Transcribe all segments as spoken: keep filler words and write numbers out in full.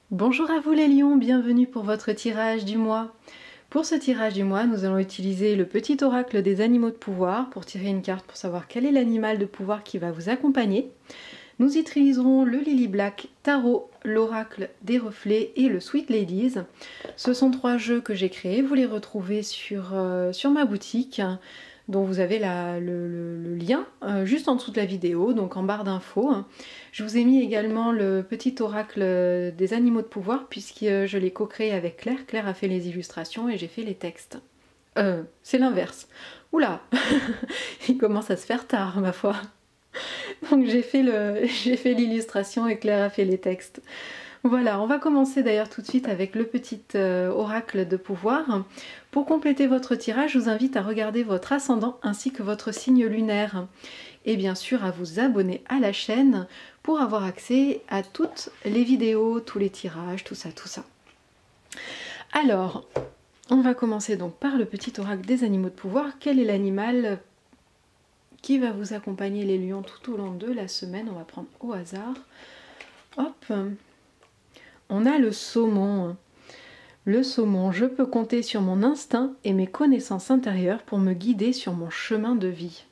Bonjour à vous les lions, bienvenue pour votre tirage du mois. Pour ce tirage du mois, nous allons utiliser le petit oracle des animaux de pouvoir pour tirer une carte pour savoir quel est l'animal de pouvoir qui va vous accompagner. Nous utiliserons le Lily Black Tarot, l'oracle des reflets et le Sweet Ladies. Ce sont trois jeux que j'ai créés, vous les retrouvez sur, euh, sur ma boutique, dont vous avez la, le, le, le lien euh, juste en dessous de la vidéo, donc en barre d'infos. Je vous ai mis également le petit oracle des animaux de pouvoir, puisque je l'ai co-créé avec Claire. Claire a fait les illustrations et j'ai fait les textes. Euh, c'est l'inverse. Oula, il commence à se faire tard, ma foi. Donc j'ai fait le, j'ai fait l'illustration et Claire a fait les textes. Voilà, on va commencer d'ailleurs tout de suite avec le petit euh, oracle de pouvoir. Pour compléter votre tirage, je vous invite à regarder votre ascendant ainsi que votre signe lunaire. Et bien sûr à vous abonner à la chaîne pour avoir accès à toutes les vidéos, tous les tirages, tout ça, tout ça. Alors, on va commencer donc par le petit oracle des animaux de pouvoir. Quel est l'animal qui va vous accompagner les lions tout au long de la semaine? On va prendre au hasard. Hop, on a le saumon. Le saumon, je peux compter sur mon instinct et mes connaissances intérieures pour me guider sur mon chemin de vie.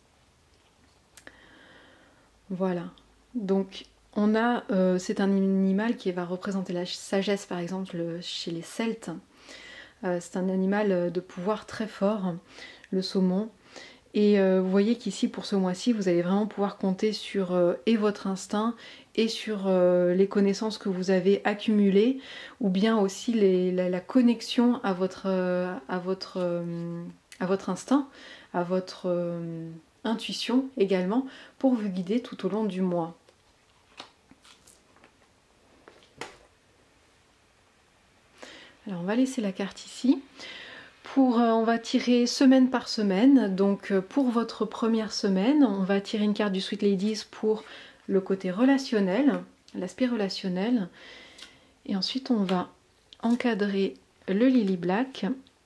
Voilà, donc on a, euh, c'est un animal qui va représenter la sagesse par exemple chez les Celtes. Euh, c'est un animal de pouvoir très fort, le saumon. Et euh, vous voyez qu'ici pour ce mois-ci, vous allez vraiment pouvoir compter sur euh, et votre instinct et sur euh, les connaissances que vous avez accumulées, ou bien aussi les, la, la connexion à votre, euh, à, votre, euh, à votre instinct, à votre euh, intuition également, pour vous guider tout au long du mois. Alors on va laisser la carte ici. Pour, euh, on va tirer semaine par semaine, donc euh, pour votre première semaine, on va tirer une carte du Sweet Ladies pour le côté relationnel, l'aspect relationnel, et ensuite on va encadrer le Lily Black.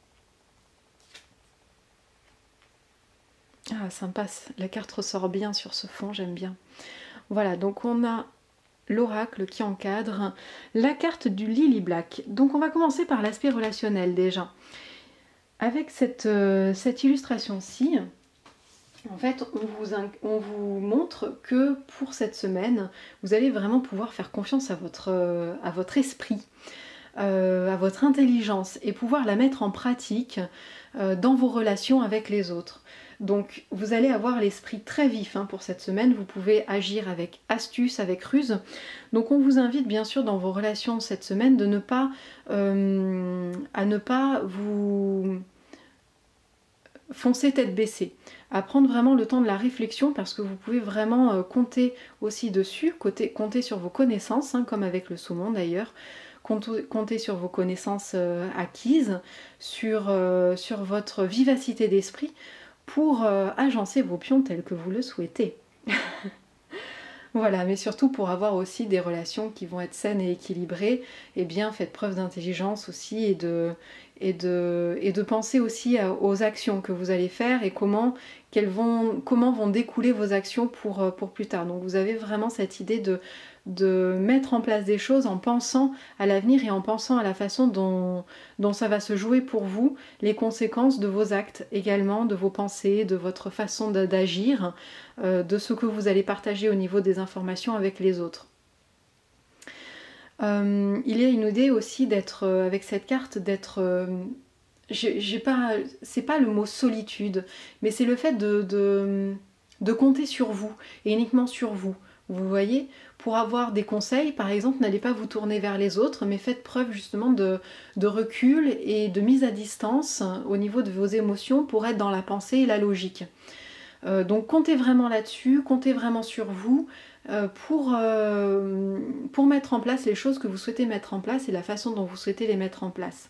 Ah, sympa, la carte ressort bien sur ce fond, j'aime bien. Voilà, donc on a l'oracle qui encadre la carte du Lily Black. Donc on va commencer par l'aspect relationnel déjà. Avec cette, euh, cette illustration-ci, en fait, on vous, on vous montre que pour cette semaine, vous allez vraiment pouvoir faire confiance à votre, euh, à votre esprit, euh, à votre intelligence et pouvoir la mettre en pratique euh, dans vos relations avec les autres. Donc vous allez avoir l'esprit très vif hein, pour cette semaine, vous pouvez agir avec astuce, avec ruse. Donc on vous invite bien sûr dans vos relations cette semaine de ne pas, euh, à ne pas vous foncer tête baissée, à prendre vraiment le temps de la réflexion parce que vous pouvez vraiment euh, compter aussi dessus, compter, compter sur vos connaissances, hein, comme avec le saumon d'ailleurs, compter sur vos connaissances euh, acquises, sur, euh, sur votre vivacité d'esprit, pour euh, agencer vos pions tels que vous le souhaitez. Voilà, mais surtout pour avoir aussi des relations qui vont être saines et équilibrées, eh bien faites preuve d'intelligence aussi et de, et, de, et de penser aussi aux actions que vous allez faire et comment, qu'elles vont, comment vont découler vos actions pour, pour plus tard. Donc vous avez vraiment cette idée de, de mettre en place des choses en pensant à l'avenir et en pensant à la façon dont, dont ça va se jouer pour vous, les conséquences de vos actes également, de vos pensées, de votre façon d'agir, euh, de ce que vous allez partager au niveau des informations avec les autres. Euh, il y a une idée aussi d'être, euh, avec cette carte, d'être... Euh, j'ai pas, c'est pas le mot solitude, mais c'est le fait de, de, de compter sur vous, et uniquement sur vous. Vous voyez, pour avoir des conseils, par exemple, n'allez pas vous tourner vers les autres, mais faites preuve justement de, de recul et de mise à distance au niveau de vos émotions pour être dans la pensée et la logique. Euh, donc comptez vraiment là-dessus, comptez vraiment sur vous euh, pour, euh, pour mettre en place les choses que vous souhaitez mettre en place et la façon dont vous souhaitez les mettre en place.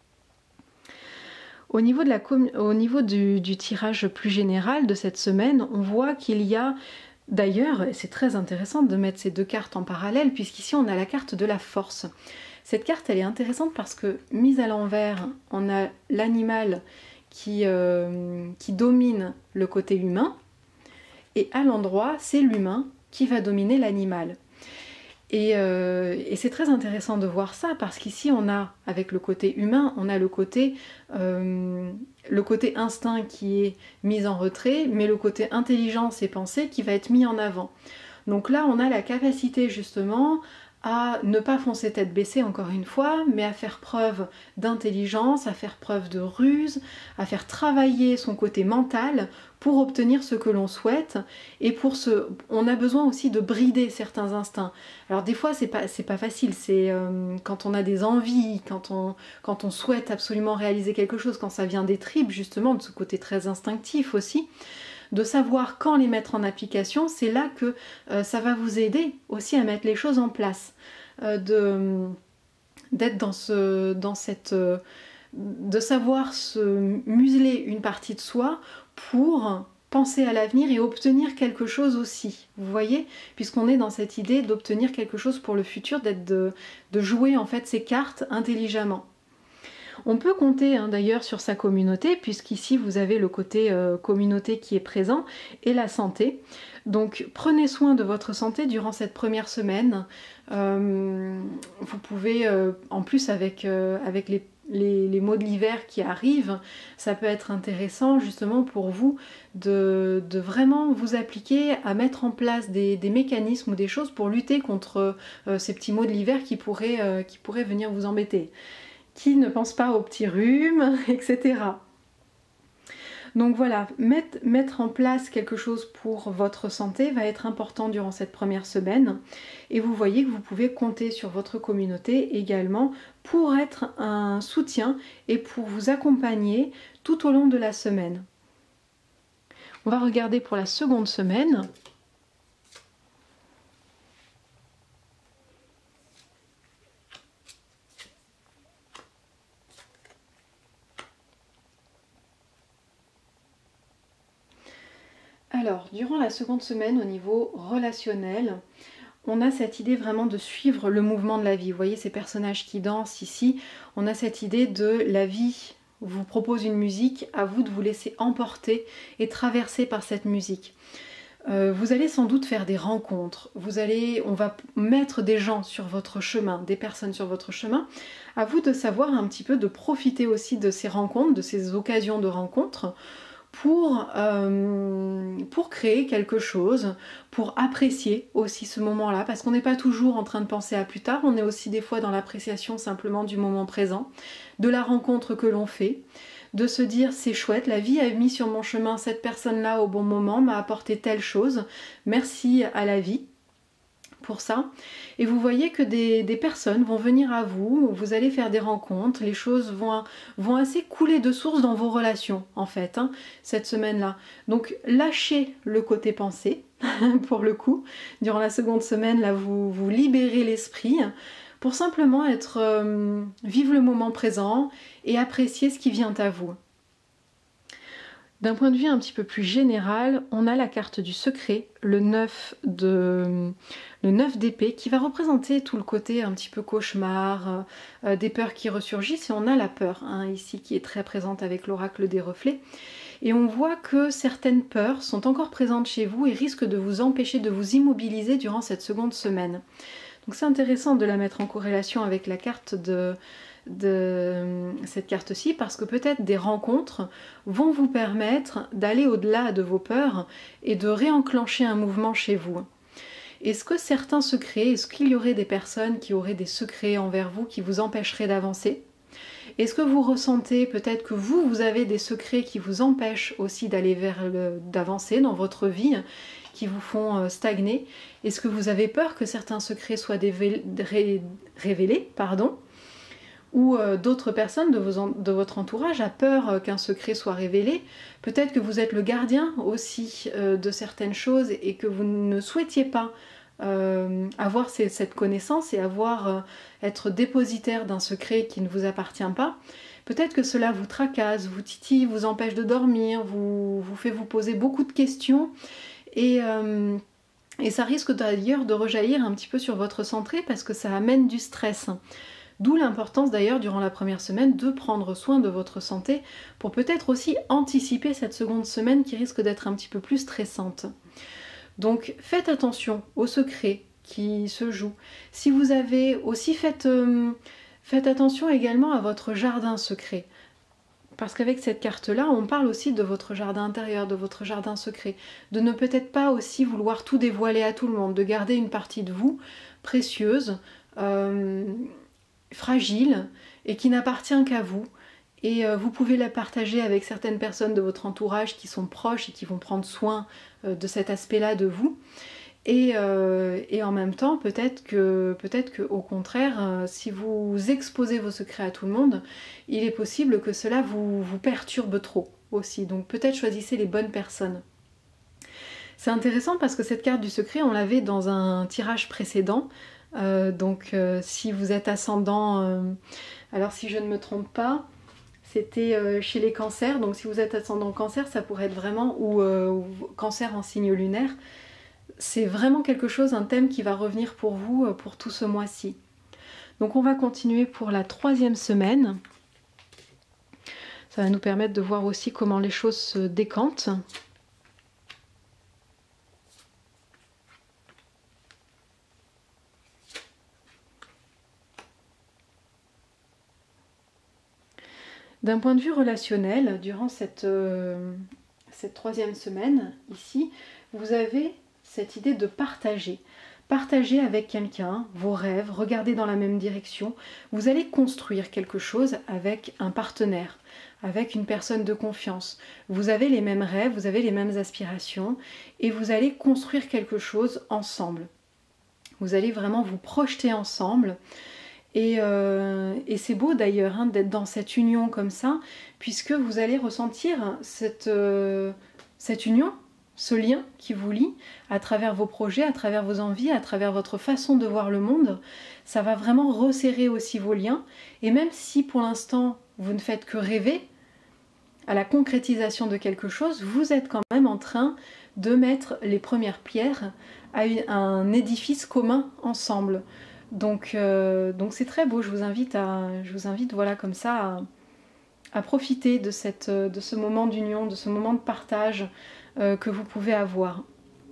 Au niveau, de la au niveau du, du tirage plus général de cette semaine, on voit qu'il y a d'ailleurs, c'est très intéressant de mettre ces deux cartes en parallèle puisqu'ici on a la carte de la force. Cette carte elle est intéressante parce que mise à l'envers, on a l'animal qui, euh, qui domine le côté humain et à l'endroit c'est l'humain qui va dominer l'animal. Et, euh, et c'est très intéressant de voir ça parce qu'ici on a, avec le côté humain, on a le côté, euh, le côté instinct qui est mis en retrait, mais le côté intelligence et pensée qui va être mis en avant. Donc là on a la capacité justement à ne pas foncer tête baissée encore une fois, mais à faire preuve d'intelligence, à faire preuve de ruse, à faire travailler son côté mental pour obtenir ce que l'on souhaite. Et pour ce, on a besoin aussi de brider certains instincts. Alors des fois c'est pas, c'est pas facile, c'est euh, quand on a des envies, quand on, quand on souhaite absolument réaliser quelque chose, quand ça vient des tripes justement, de ce côté très instinctif aussi, de savoir quand les mettre en application, c'est là que euh, ça va vous aider aussi à mettre les choses en place, euh, de, d'être dans, ce, dans cette... Euh, de savoir se museler une partie de soi pour penser à l'avenir et obtenir quelque chose aussi, vous voyez, puisqu'on est dans cette idée d'obtenir quelque chose pour le futur, d'être de, de jouer en fait ces cartes intelligemment. On peut compter hein, d'ailleurs sur sa communauté, puisqu'ici vous avez le côté euh, communauté qui est présent, et la santé. Donc prenez soin de votre santé durant cette première semaine. Euh, vous pouvez, euh, en plus avec, euh, avec les, les, les mots de l'hiver qui arrivent, ça peut être intéressant justement pour vous de, de vraiment vous appliquer à mettre en place des, des mécanismes ou des choses pour lutter contre euh, ces petits mots de l'hiver qui pourraient, euh, qui pourraient venir vous embêter. Qui ne pense pas aux petits rhumes, et cetera. Donc voilà, mettre, mettre en place quelque chose pour votre santé va être important durant cette première semaine. Et vous voyez que vous pouvez compter sur votre communauté également pour être un soutien et pour vous accompagner tout au long de la semaine. On va regarder pour la seconde semaine. Alors, durant la seconde semaine, au niveau relationnel, on a cette idée vraiment de suivre le mouvement de la vie. Vous voyez ces personnages qui dansent ici, on a cette idée de la vie vous propose une musique, à vous de vous laisser emporter et traverser par cette musique. Euh, vous allez sans doute faire des rencontres, vous allez, on va mettre des gens sur votre chemin, des personnes sur votre chemin. À vous de savoir un petit peu, de profiter aussi de ces rencontres, de ces occasions de rencontres, pour, euh, pour créer quelque chose, pour apprécier aussi ce moment-là, parce qu'on n'est pas toujours en train de penser à plus tard, on est aussi des fois dans l'appréciation simplement du moment présent, de la rencontre que l'on fait, de se dire c'est chouette, la vie a mis sur mon chemin cette personne-là au bon moment, m'a apporté telle chose, merci à la vie pour ça. Et vous voyez que des, des personnes vont venir à vous, vous allez faire des rencontres, les choses vont, vont assez couler de source dans vos relations en fait, hein, cette semaine-là. Donc lâchez le côté pensée, pour le coup. Durant la seconde semaine, là, vous, vous libérez l'esprit pour simplement être, euh, vivre le moment présent et apprécier ce qui vient à vous. D'un point de vue un petit peu plus général, on a la carte du secret, le neuf de, le neuf d'épée, qui va représenter tout le côté un petit peu cauchemar, euh, des peurs qui ressurgissent, et on a la peur, hein, ici, qui est très présente avec l'oracle des reflets. Et on voit que certaines peurs sont encore présentes chez vous et risquent de vous empêcher de vous immobiliser durant cette seconde semaine. Donc c'est intéressant de la mettre en corrélation avec la carte de... de cette carte-ci, parce que peut-être des rencontres vont vous permettre d'aller au-delà de vos peurs et de réenclencher un mouvement chez vous. Est-ce que certains secrets, est-ce qu'il y aurait des personnes qui auraient des secrets envers vous qui vous empêcheraient d'avancer? Est-ce que vous ressentez peut-être que vous, vous avez des secrets qui vous empêchent aussi d'aller vers le, d'avancer dans votre vie, qui vous font stagner? Est-ce que vous avez peur que certains secrets soient dévé- ré- révélés, pardon, ou euh, d'autres personnes de, vos en, de votre entourage a peur euh, qu'un secret soit révélé? Peut-être que vous êtes le gardien aussi euh, de certaines choses et que vous ne souhaitiez pas euh, avoir ces, cette connaissance et avoir, euh, être dépositaire d'un secret qui ne vous appartient pas. Peut-être que cela vous tracasse, vous titille, vous empêche de dormir, vous, vous fait vous poser beaucoup de questions et... Euh, Et ça risque d'ailleurs de rejaillir un petit peu sur votre santé parce que ça amène du stress. D'où l'importance d'ailleurs durant la première semaine de prendre soin de votre santé pour peut-être aussi anticiper cette seconde semaine qui risque d'être un petit peu plus stressante. Donc faites attention aux secrets qui se joue. Si vous avez aussi fait, euh, faites attention également à votre jardin secret. Parce qu'avec cette carte-là, on parle aussi de votre jardin intérieur, de votre jardin secret. De ne peut-être pas aussi vouloir tout dévoiler à tout le monde, de garder une partie de vous précieuse, euh, fragile et qui n'appartient qu'à vous. Et euh, vous pouvez la partager avec certaines personnes de votre entourage qui sont proches et qui vont prendre soin euh, de cet aspect-là de vous. Et, euh, et en même temps, peut-être que, peut-être que, au contraire, euh, si vous exposez vos secrets à tout le monde, il est possible que cela vous, vous perturbe trop aussi. Donc peut-être choisissez les bonnes personnes. C'est intéressant parce que cette carte du secret, on l'avait dans un tirage précédent. Euh, donc euh, si vous êtes ascendant, euh, alors si je ne me trompe pas, c'était euh, chez les cancers. Donc si vous êtes ascendant cancer, ça pourrait être vraiment, ou, euh, ou cancer en signe lunaire, c'est vraiment quelque chose, un thème qui va revenir pour vous pour tout ce mois-ci. Donc on va continuer pour la troisième semaine. Ça va nous permettre de voir aussi comment les choses se décantent. D'un point de vue relationnel, durant cette, euh, cette troisième semaine, ici, vous avez cette idée de partager. Partager avec quelqu'un vos rêves, regarder dans la même direction. Vous allez construire quelque chose avec un partenaire, avec une personne de confiance. Vous avez les mêmes rêves, vous avez les mêmes aspirations et vous allez construire quelque chose ensemble. Vous allez vraiment vous projeter ensemble. Et, euh, et c'est beau d'ailleurs hein, d'être dans cette union comme ça, puisque vous allez ressentir cette, euh, cette union, ce lien qui vous lie à travers vos projets, à travers vos envies, à travers votre façon de voir le monde. Ça va vraiment resserrer aussi vos liens. Et même si pour l'instant vous ne faites que rêver à la concrétisation de quelque chose, vous êtes quand même en train de mettre les premières pierres à un édifice commun ensemble. Donc euh, donc c'est très beau, je vous invite, à, je vous invite voilà, comme ça à, à profiter de, cette, de ce moment d'union, de ce moment de partage euh, que vous pouvez avoir.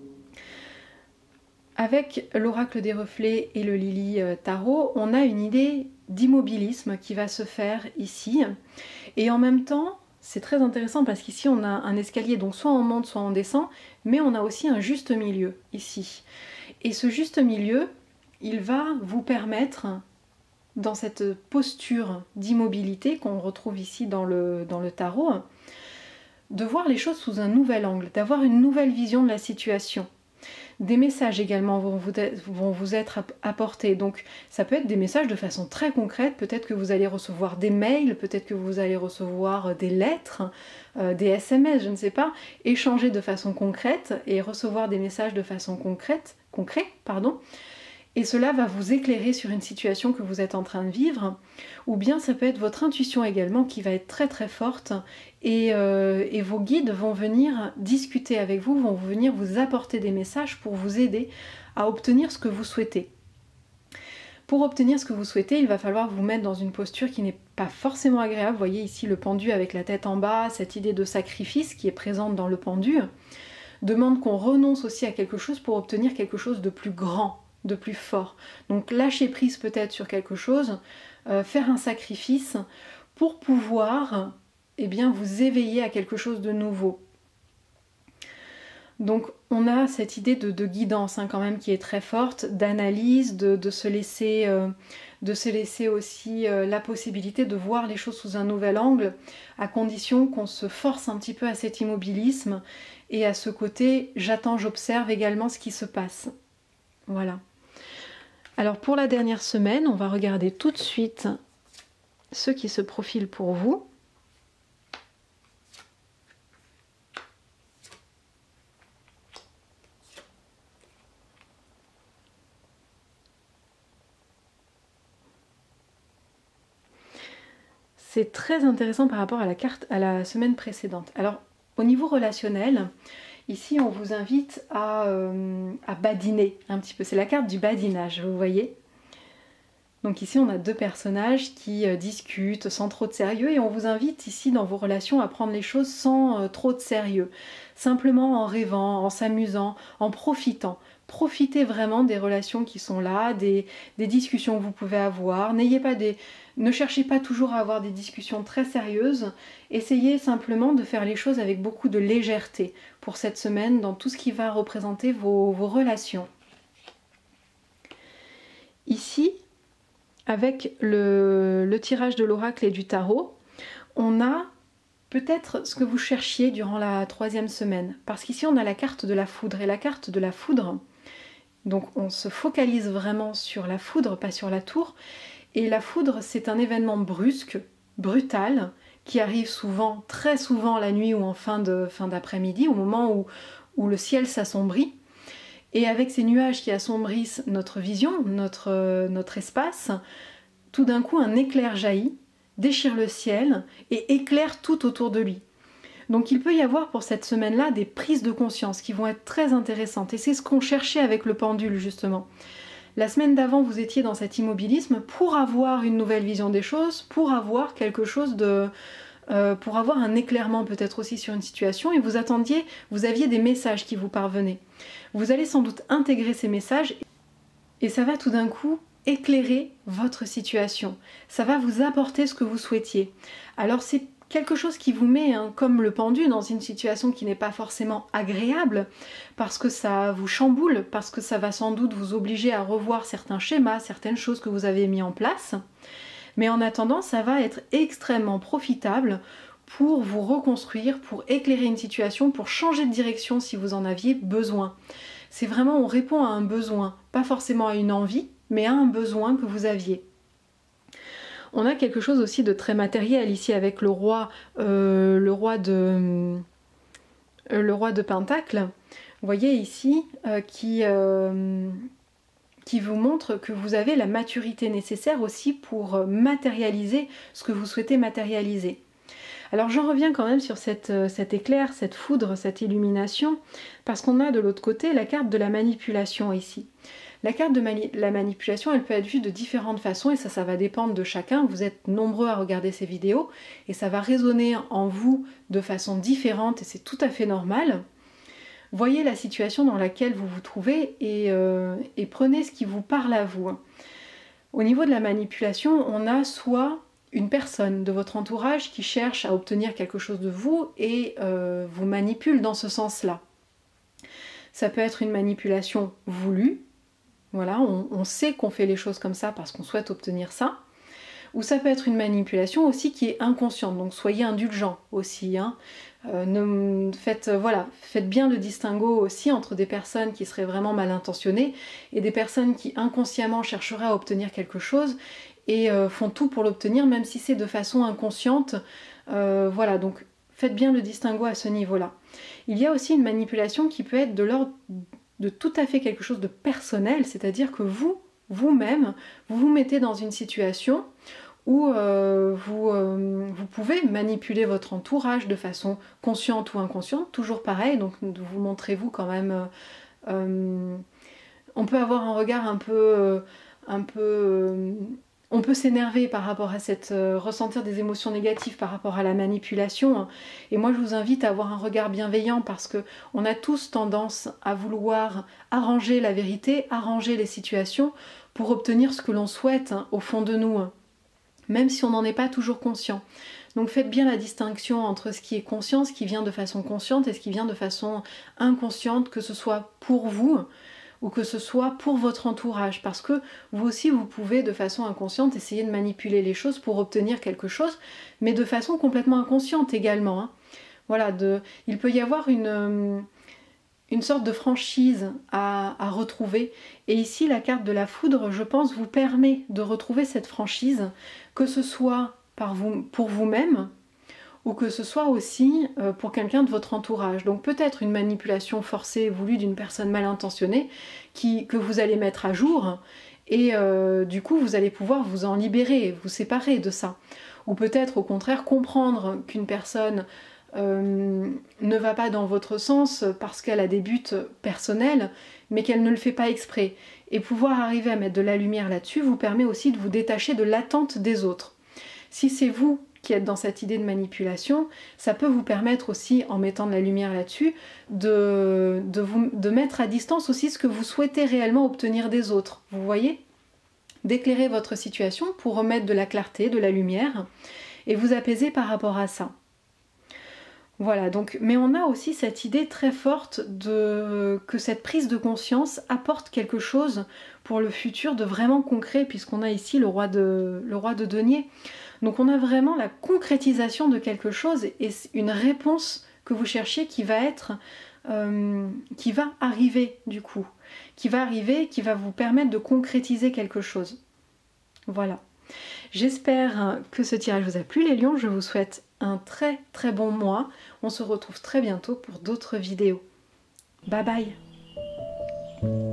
Avec l'oracle des reflets et le Lily Tarot, on a une idée d'immobilisme qui va se faire ici. Et en même temps, c'est très intéressant parce qu'ici on a un escalier, donc soit on monte, soit on descend, mais on a aussi un juste milieu ici. Et ce juste milieu, il va vous permettre, dans cette posture d'immobilité qu'on retrouve ici dans le, dans le tarot, de voir les choses sous un nouvel angle, d'avoir une nouvelle vision de la situation. Des messages également vont vous, être, vont vous être apportés, donc ça peut être des messages de façon très concrète, peut-être que vous allez recevoir des mails, peut-être que vous allez recevoir des lettres, euh, des S M S, je ne sais pas, échanger de façon concrète et recevoir des messages de façon concrète, concret, pardon. Et cela va vous éclairer sur une situation que vous êtes en train de vivre, ou bien ça peut être votre intuition également qui va être très très forte et, euh, et vos guides vont venir discuter avec vous, vont venir vous apporter des messages pour vous aider à obtenir ce que vous souhaitez. Pour obtenir ce que vous souhaitez, il va falloir vous mettre dans une posture qui n'est pas forcément agréable. Vous voyez ici le pendu avec la tête en bas, cette idée de sacrifice qui est présente dans le pendu, demande qu'on renonce aussi à quelque chose pour obtenir quelque chose de plus grand, de plus fort. Donc lâcher prise peut-être sur quelque chose, euh, faire un sacrifice pour pouvoir eh bien, vous éveiller à quelque chose de nouveau. Donc on a cette idée de, de guidance hein, quand même qui est très forte, d'analyse, de, de, se laisser, euh, de se laisser aussi euh, la possibilité de voir les choses sous un nouvel angle, à condition qu'on se force un petit peu à cet immobilisme et à ce côté j'attends, j'observe également ce qui se passe. Voilà. Alors pour la dernière semaine, on va regarder tout de suite ce qui se profile pour vous. C'est très intéressant par rapport à la carte à la semaine précédente. Alors au niveau relationnel, ici on vous invite à, euh, à badiner un petit peu. C'est la carte du badinage, vous voyez. Donc ici on a deux personnages qui euh, discutent sans trop de sérieux et on vous invite ici dans vos relations à prendre les choses sans euh, trop de sérieux. Simplement en rêvant, en s'amusant, en profitant. Profitez vraiment des relations qui sont là, des, des discussions que vous pouvez avoir. N'ayez pas des, ne cherchez pas toujours à avoir des discussions très sérieuses. Essayez simplement de faire les choses avec beaucoup de légèreté pour cette semaine dans tout ce qui va représenter vos, vos relations. Ici, avec le, le tirage de l'oracle et du tarot, on a peut-être ce que vous cherchiez durant la troisième semaine. Parce qu'ici, on a la carte de la foudre. Et la carte de la foudre, donc on se focalise vraiment sur la foudre, pas sur la tour. Et la foudre, c'est un événement brusque, brutal, qui arrive souvent, très souvent la nuit ou en fin de, fin d'après-midi, au moment où, où le ciel s'assombrit. Et avec ces nuages qui assombrissent notre vision, notre, notre espace, tout d'un coup un éclair jaillit, déchire le ciel et éclaire tout autour de lui. Donc il peut y avoir pour cette semaine-là des prises de conscience qui vont être très intéressantes. Et c'est ce qu'on cherchait avec le pendule justement. La semaine d'avant, vous étiez dans cet immobilisme pour avoir une nouvelle vision des choses, pour avoir quelque chose de... Euh, pour avoir un éclairement peut-être aussi sur une situation, et vous attendiez, vous aviez des messages qui vous parvenaient. Vous allez sans doute intégrer ces messages et ça va tout d'un coup éclairer votre situation. Ça va vous apporter ce que vous souhaitiez. Alors c'est quelque chose qui vous met, hein, comme le pendu, dans une situation qui n'est pas forcément agréable, parce que ça vous chamboule, parce que ça va sans doute vous obliger à revoir certains schémas, certaines choses que vous avez mis en place. Mais en attendant, ça va être extrêmement profitable pour vous reconstruire, pour éclairer une situation, pour changer de direction si vous en aviez besoin. C'est vraiment, on répond à un besoin, pas forcément à une envie, mais à un besoin que vous aviez. On a quelque chose aussi de très matériel ici avec le roi, euh, le roi de, euh, le roi de Pentacle. Vous voyez ici euh, qui, euh, qui vous montre que vous avez la maturité nécessaire aussi pour matérialiser ce que vous souhaitez matérialiser. Alors j'en reviens quand même sur cette, cet éclair, cette foudre, cette illumination, parce qu'on a de l'autre côté la carte de la manipulation ici. La carte de mani la manipulation, elle peut être vue de différentes façons et ça, ça va dépendre de chacun. Vous êtes nombreux à regarder ces vidéos et ça va résonner en vous de façon différente et c'est tout à fait normal. Voyez la situation dans laquelle vous vous trouvez et, euh, et prenez ce qui vous parle à vous. Au niveau de la manipulation, on a soit une personne de votre entourage qui cherche à obtenir quelque chose de vous et euh, vous manipule dans ce sens-là. Ça peut être une manipulation voulue, voilà, on, on sait qu'on fait les choses comme ça parce qu'on souhaite obtenir ça, ou ça peut être une manipulation aussi qui est inconsciente, donc soyez indulgents aussi, hein. Euh, ne, faites, voilà, faites bien le distinguo aussi entre des personnes qui seraient vraiment mal intentionnées et des personnes qui inconsciemment chercheraient à obtenir quelque chose et euh, font tout pour l'obtenir même si c'est de façon inconsciente. Euh, voilà, donc faites bien le distinguo à ce niveau-là. Il y a aussi une manipulation qui peut être de l'ordre de tout à fait quelque chose de personnel, c'est-à-dire que vous, vous-même, vous vous mettez dans une situation où euh, vous, euh, vous pouvez manipuler votre entourage de façon consciente ou inconsciente, toujours pareil, donc vous montrez-vous quand même... Euh, euh, on peut avoir un regard un peu... Euh, un peu euh, on peut s'énerver par rapport à cette... Euh, ressentir des émotions négatives par rapport à la manipulation, et moi je vous invite à avoir un regard bienveillant parce que on a tous tendance à vouloir arranger la vérité, arranger les situations pour obtenir ce que l'on souhaite hein, au fond de nous, hein, même si on n'en est pas toujours conscient. Donc faites bien la distinction entre ce qui est conscient, ce qui vient de façon consciente et ce qui vient de façon inconsciente, que ce soit pour vous ou que ce soit pour votre entourage, parce que vous aussi vous pouvez de façon inconsciente essayer de manipuler les choses pour obtenir quelque chose, mais de façon complètement inconsciente également, hein. Voilà, de, il peut y avoir une, une sorte de franchise à, à retrouver, et ici la carte de la foudre, je pense, vous permet de retrouver cette franchise, que ce soit par vous, pour vous-même, ou que ce soit aussi euh, pour quelqu'un de votre entourage. Donc peut-être une manipulation forcée voulue d'une personne mal intentionnée qui, que vous allez mettre à jour et euh, du coup vous allez pouvoir vous en libérer, vous séparer de ça. Ou peut-être au contraire comprendre qu'une personne euh, ne va pas dans votre sens parce qu'elle a des buts personnels mais qu'elle ne le fait pas exprès. Et pouvoir arriver à mettre de la lumière là-dessus vous permet aussi de vous détacher de l'attente des autres. Si c'est vous qui êtes dans cette idée de manipulation, ça peut vous permettre aussi, en mettant de la lumière là-dessus, de, de, vous, de mettre à distance aussi ce que vous souhaitez réellement obtenir des autres. Vous voyez ? D'éclairer votre situation pour remettre de la clarté, de la lumière, et vous apaiser par rapport à ça. Voilà, donc, mais on a aussi cette idée très forte de, que cette prise de conscience apporte quelque chose pour le futur de vraiment concret, puisqu'on a ici le roi de, le roi de denier. Donc on a vraiment la concrétisation de quelque chose et une réponse que vous cherchiez qui va être, euh, qui va arriver du coup, qui va arriver, qui va vous permettre de concrétiser quelque chose. Voilà. J'espère que ce tirage vous a plu les lions, je vous souhaite un très très bon mois. On se retrouve très bientôt pour d'autres vidéos. Bye bye.